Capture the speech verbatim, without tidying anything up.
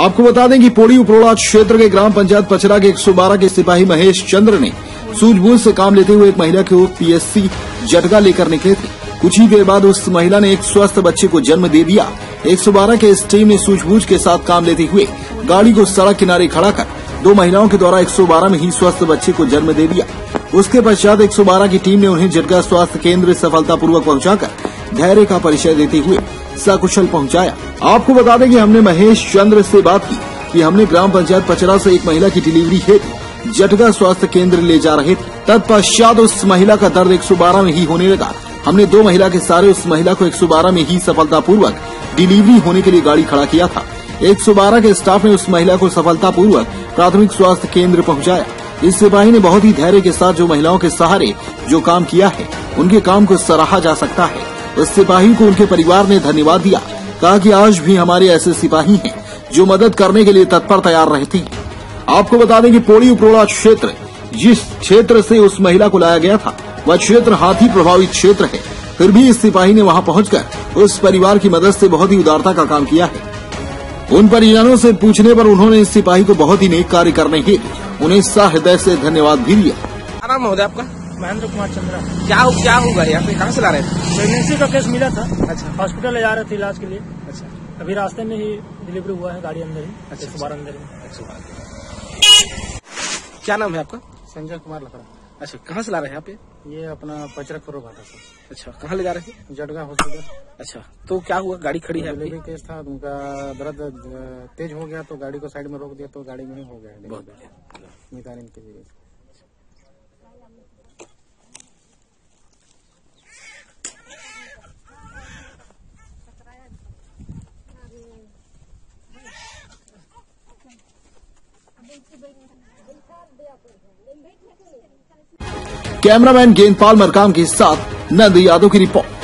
आपको बता दें कि पोड़ी उपरोड़ा क्षेत्र के ग्राम पंचायत पचरा के एक सौ बारह के सिपाही महेश चंद्र ने सूझबूझ से काम लेते हुए एक महिला को पीएससी जटगा लेकर निकले थे। कुछ ही देर बाद उस महिला ने एक स्वस्थ बच्चे को जन्म दे दिया। एक सौ बारह के इस टीम ने सूझबूझ के साथ काम लेते हुए गाड़ी को सड़क किनारे खड़ा कर दो महिलाओं के द्वारा एक सौ बारह में ही स्वस्थ बच्चे को जन्म दे दिया। उसके पश्चात एक सौ बारह की टीम ने उन्हें जटगा स्वास्थ्य केंद्र सफलतापूर्वक पहुंचाकर धैर्य का परिचय देते हुए सकुशल पहुंचाया। आपको बता दें कि हमने महेश चंद्र से बात की कि हमने ग्राम पंचायत पचरा से एक महिला की डिलीवरी हेतु जटगा स्वास्थ्य केंद्र ले जा रहे थे। तत्पश्चात उस महिला का दर्द एक सौ बारह में ही होने लगा। हमने दो महिला के सहारे उस महिला को एक सौ बारह में ही सफलतापूर्वक डिलीवरी होने के लिए गाड़ी खड़ा किया था। एक सौ बारह के स्टाफ ने उस महिला को सफलतापूर्वक प्राथमिक स्वास्थ्य केंद्र पहुंचाया। इस सिपाही ने बहुत ही धैर्य के साथ जो महिलाओं के सहारे जो काम किया है, उनके काम को सराहा जा सकता है। उस सिपाही को उनके परिवार ने धन्यवाद दिया। कहा कि आज भी हमारे ऐसे सिपाही हैं जो मदद करने के लिए तत्पर तैयार रहते हैं। आपको बता दें कि पोड़ी उपरोड़ा क्षेत्र, जिस क्षेत्र से उस महिला को लाया गया था, वह क्षेत्र हाथी प्रभावित क्षेत्र है। फिर भी इस सिपाही ने वहां पहुंचकर उस परिवार की मदद से बहुत ही उदारता का काम किया है। उन परिजनों से पूछने पर उन्होंने इस सिपाही को बहुत ही नेक कार्य करने हेतु उन्हें सहृदय से धन्यवाद भी दिया। क्या नाम महोदय आपका? महेंद्र कुमार चंद्रा। क्या क्या होगा यहाँ पे, कहाँ से ला रहे थे? प्रेगनेंसी का केस मिला था। अच्छा। हॉस्पिटल ले जा रहे थे इलाज के लिए। अच्छा। अभी रास्ते में ही डिलीवरी हुआ है, गाड़ी अंदर ही। अच्छा, एक सौ बारह अंदर ही। क्या नाम है आपका? संजय कुमार लकड़ा। अच्छा, कहाँ से ला रहे हैं आप ये? ये अपना पचरा करो घाटा से। अच्छा, कहाँ ले जा रहे थे? जटगा हॉस्पिटल। अच्छा, तो क्या हुआ, गाड़ी खड़ी है? डिलीवरी केस था, उनका दर्द तेज हो गया तो गाड़ी को साइड में रोक दिया तो गाड़ी में ही हो गया। बहुत बढ़िया। मितानिन के जरिए से। कैमरामैन गेंदपाल मरकाम के साथ नंद यादव की रिपोर्ट।